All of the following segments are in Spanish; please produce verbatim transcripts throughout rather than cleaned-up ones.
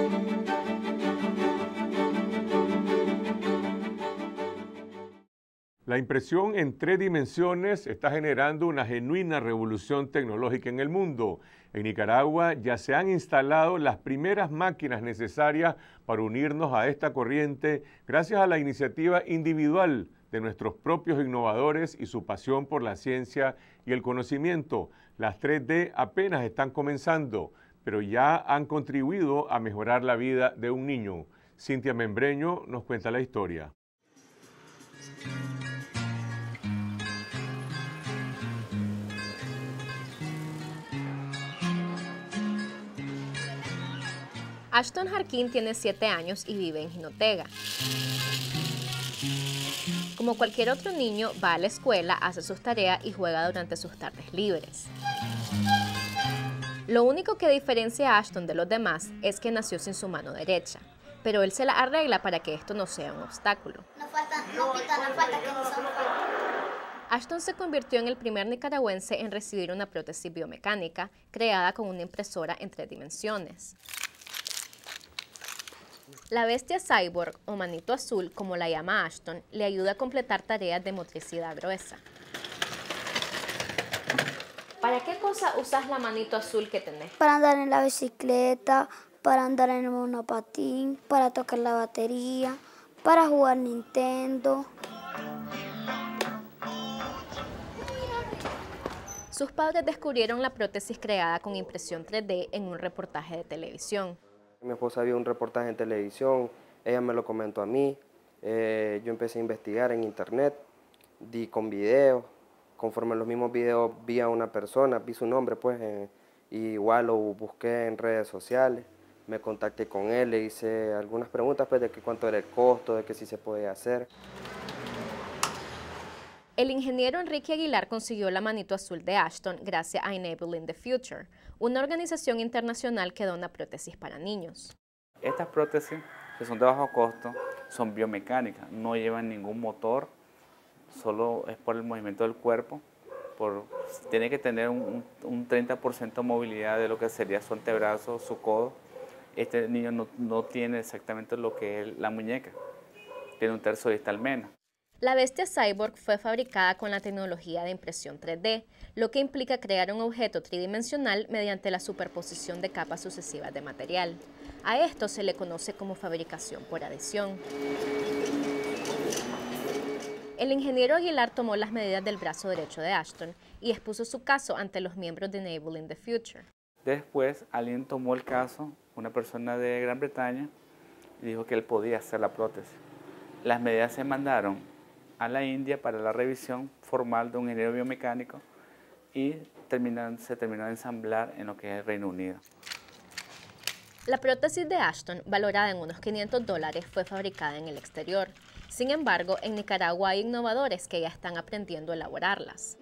La impresión en tres dimensiones está generando una genuina revolución tecnológica en el mundo. En Nicaragua ya se han instalado las primeras máquinas necesarias para unirnos a esta corriente gracias a la iniciativa individual de nuestros propios innovadores y su pasión por la ciencia y el conocimiento. Las tres D apenas están comenzando, pero ya han contribuido a mejorar la vida de un niño. Cintia Membreño nos cuenta la historia. Ashton Jarquín tiene siete años y vive en Jinotega. Como cualquier otro niño, va a la escuela, hace sus tareas y juega durante sus tardes libres. Lo único que diferencia a Ashton de los demás es que nació sin su mano derecha, pero él se la arregla para que esto no sea un obstáculo. No falta, no pita, no falta que no son... Ashton se convirtió en el primer nicaragüense en recibir una prótesis biomecánica creada con una impresora en tres dimensiones. La bestia cyborg, o manito azul, como la llama Ashton, le ayuda a completar tareas de motricidad gruesa. ¿Para qué cosa usas la manito azul que tenés? Para andar en la bicicleta, para andar en el monopatín, para tocar la batería, para jugar Nintendo. Sus padres descubrieron la prótesis creada con impresión tres D en un reportaje de televisión. Mi esposa vio un reportaje en televisión, ella me lo comentó a mí, eh, yo empecé a investigar en internet, di con videos, conforme los mismos videos vi a una persona, vi su nombre pues, eh, y igual lo busqué en redes sociales, me contacté con él, le hice algunas preguntas pues, de que cuánto era el costo, de que si se podía hacer. El ingeniero Enrique Aguilar consiguió la manito azul de Ashton gracias a Enabling the Future, una organización internacional que dona prótesis para niños. Estas prótesis, que son de bajo costo, son biomecánicas, no llevan ningún motor, solo es por el movimiento del cuerpo. Por, tiene que tener un, un treinta por ciento de movilidad de lo que sería su antebrazo, su codo. Este niño no, no tiene exactamente lo que es la muñeca, tiene un tercio distal menos. La bestia cyborg fue fabricada con la tecnología de impresión tres D, lo que implica crear un objeto tridimensional mediante la superposición de capas sucesivas de material. A esto se le conoce como fabricación por adición. El ingeniero Aguilar tomó las medidas del brazo derecho de Ashton y expuso su caso ante los miembros de Enabling the Future. Después, alguien tomó el caso, una persona de Gran Bretaña, y dijo que él podía hacer la prótesis. Las medidas se mandaron a la India para la revisión formal de un ingeniero biomecánico y terminan, se terminó de ensamblar en lo que es el Reino Unido. La prótesis de Ashton, valorada en unos quinientos dólares, fue fabricada en el exterior. Sin embargo, en Nicaragua hay innovadores que ya están aprendiendo a elaborarlas.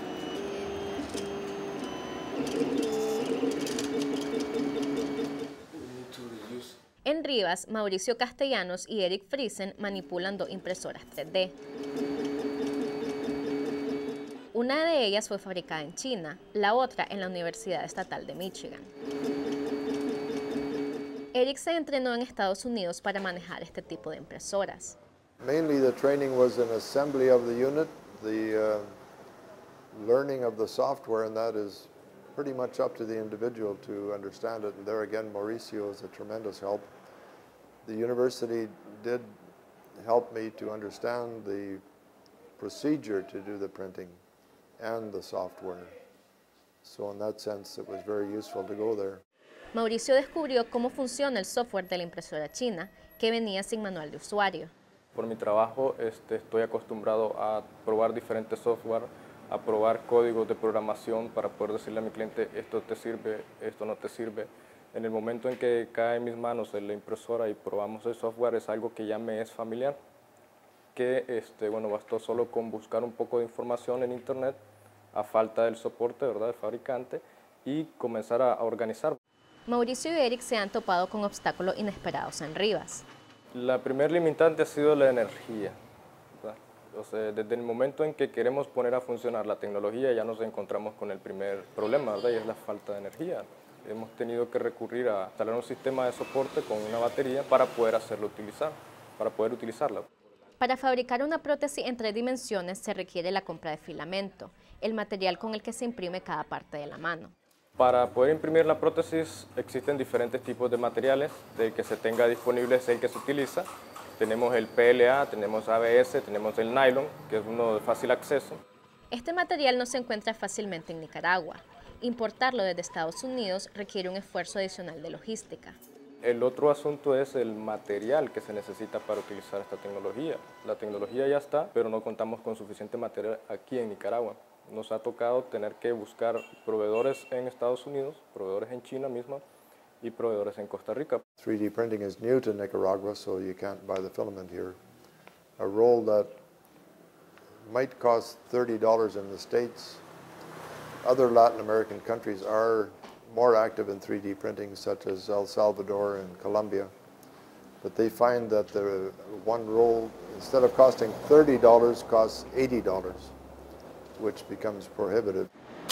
En Rivas, Mauricio Castellanos y Eric Friesen manipulan dos impresoras tres D. Una de ellas fue fabricada en China, la otra en la Universidad Estatal de Michigan. Eric se entrenó en Estados Unidos para manejar este tipo de impresoras. Mainly the training was in assembly of the unit, the uh, learning of the software, and that is pretty much up to the individual to understand it. And there again, Mauricio is a tremendous help. The university did help me to understand the procedure to do the printing and the software. So in that sense, it was very useful to go there. Mauricio descubrió cómo funciona el software de la impresora china, que venía sin manual de usuario. Por mi trabajo este, estoy acostumbrado a probar diferentes software, a probar códigos de programación para poder decirle a mi cliente esto te sirve, esto no te sirve. En el momento en que cae en mis manos en la impresora y probamos el software es algo que ya me es familiar, que este, bueno, bastó solo con buscar un poco de información en internet a falta del soporte, ¿verdad?, del fabricante y comenzar a, a organizar. Mauricio y Eric se han topado con obstáculos inesperados en Rivas. La primer limitante ha sido la energía. O sea, desde el momento en que queremos poner a funcionar la tecnología ya nos encontramos con el primer problema, ¿verdad? Y es la falta de energía. hemos tenido que recurrir a instalar un sistema de soporte con una batería para poder hacerlo utilizar, para poder utilizarla. Para fabricar una prótesis en tres dimensiones se requiere la compra de filamento, el material con el que se imprime cada parte de la mano. Para poder imprimir la prótesis existen diferentes tipos de materiales, del que se tenga disponible es el que se utiliza. Tenemos el P L A, tenemos A B S, tenemos el nylon, que es uno de fácil acceso. Este material no se encuentra fácilmente en Nicaragua. Importarlo desde Estados Unidos requiere un esfuerzo adicional de logística. El otro asunto es el material que se necesita para utilizar esta tecnología. La tecnología ya está, pero no contamos con suficiente material aquí en Nicaragua. Nos ha tocado tener que buscar proveedores en Estados Unidos, proveedores en China misma y proveedores en Costa Rica. three D printing is new to Nicaragua, so you can't buy the filament here. A roll that might cost thirty dollars in the States. Other Latin American countries are more active in three D printing, such as El Salvador and Colombia. But they find that the one roll, instead of costing thirty dollars, costs eighty dollars, which becomes prohibitive.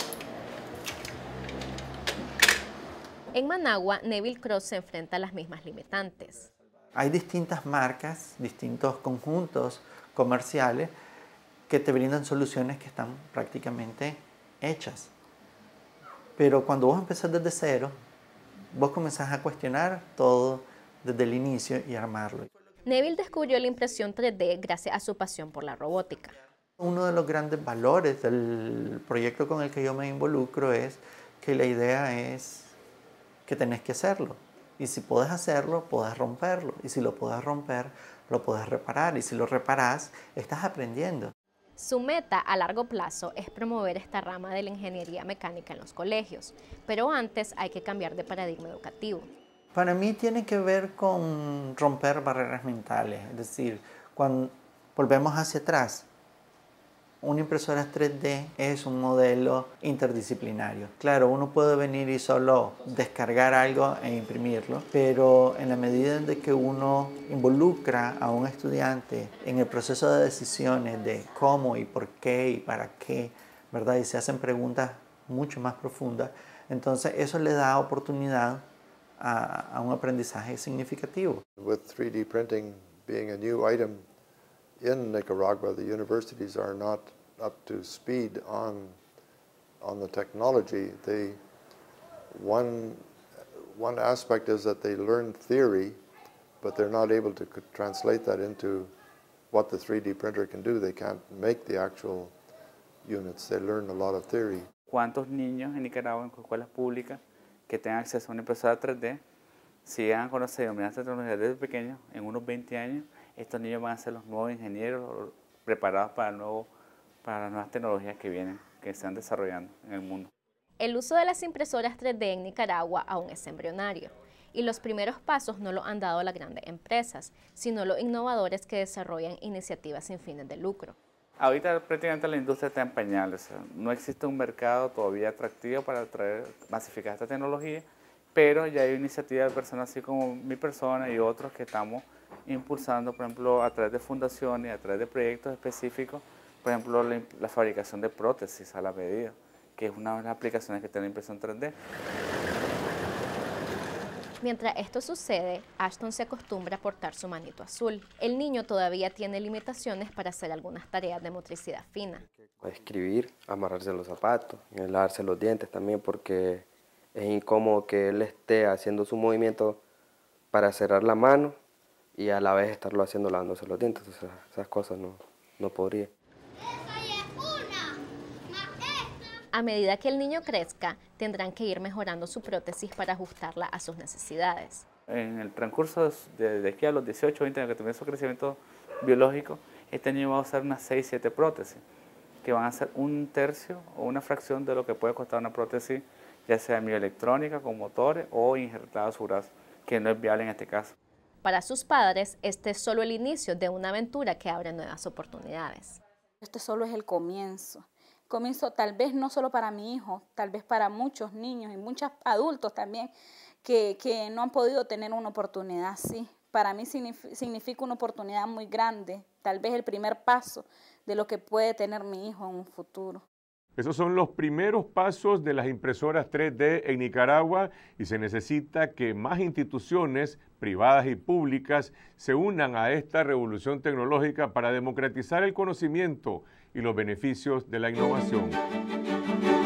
En Managua, Neville Cross se enfrenta a las mismas limitantes. Hay distintas marcas, distintos conjuntos comerciales que te brindan soluciones que están prácticamente hechas. Pero cuando vos empezás desde cero, vos comenzás a cuestionar todo desde el inicio y armarlo. Neville descubrió la impresión tres D gracias a su pasión por la robótica. Uno de los grandes valores del proyecto con el que yo me involucro es que la idea es que tenés que hacerlo. Y si podés hacerlo, podés romperlo. Y si lo podés romper, lo podés reparar. Y si lo reparás, estás aprendiendo. Su meta a largo plazo es promover esta rama de la ingeniería mecánica en los colegios, pero antes hay que cambiar de paradigma educativo. Para mí tiene que ver con romper barreras mentales, es decir, cuando volvemos hacia atrás, una impresora tres D es un modelo interdisciplinario. Claro, uno puede venir y solo descargar algo e imprimirlo, pero en la medida en que uno involucra a un estudiante en el proceso de decisiones de cómo y por qué y para qué, ¿verdad? Y se hacen preguntas mucho más profundas, entonces eso le da oportunidad a, a un aprendizaje significativo. With three D printing being a new item in Nicaragua, the universities are not up to speed on on the technology. They one one aspect is that they learn theory, but they're not able to translate that into what the three D printer can do. They can't make the actual units. They learn a lot of theory. ¿Cuántos niños en Nicaragua en escuelas públicas que tengan acceso a una impresora tres D, si llegan a conocer y dominar esta tecnología desde pequeños, en unos veinte años, estos niños van a ser los nuevos ingenieros preparados para, el nuevo, para las nuevas tecnologías que vienen, que se están desarrollando en el mundo? El uso de las impresoras tres D en Nicaragua aún es embrionario, y los primeros pasos no lo han dado las grandes empresas, sino los innovadores que desarrollan iniciativas sin fines de lucro. Ahorita prácticamente la industria está en pañales, o sea, no existe un mercado todavía atractivo para traer, masificar esta tecnología, pero ya hay iniciativas de personas así como mi persona y otros que estamos impulsando, por ejemplo, a través de fundaciones, a través de proyectos específicos, por ejemplo, la, la fabricación de prótesis a la medida, que es una de las aplicaciones que tiene la impresión tres D. Mientras esto sucede, Ashton se acostumbra a portar su manito azul. El niño todavía tiene limitaciones para hacer algunas tareas de motricidad fina. Escribir, amarrarse los zapatos, lavarse los dientes también, porque es incómodo que él esté haciendo su movimiento para cerrar la mano y a la vez estarlo haciendo lavándose los dientes. O sea, esas cosas no, no podría. A medida que el niño crezca, tendrán que ir mejorando su prótesis para ajustarla a sus necesidades. En el transcurso de, de aquí a los dieciocho, veinte años que termine su crecimiento biológico, este niño va a usar unas seis, siete prótesis, que van a ser un tercio o una fracción de lo que puede costar una prótesis, ya sea mioelectrónica con motores o injertada a su brazo, que no es viable en este caso. Para sus padres, este es solo el inicio de una aventura que abre nuevas oportunidades. Este solo es el comienzo. Comienzo tal vez no solo para mi hijo, tal vez para muchos niños y muchos adultos también que, que no han podido tener una oportunidad así. Para mí significa una oportunidad muy grande, tal vez el primer paso de lo que puede tener mi hijo en un futuro. Esos son los primeros pasos de las impresoras tres D en Nicaragua y se necesita que más instituciones privadas y públicas se unan a esta revolución tecnológica para democratizar el conocimiento y los beneficios de la innovación.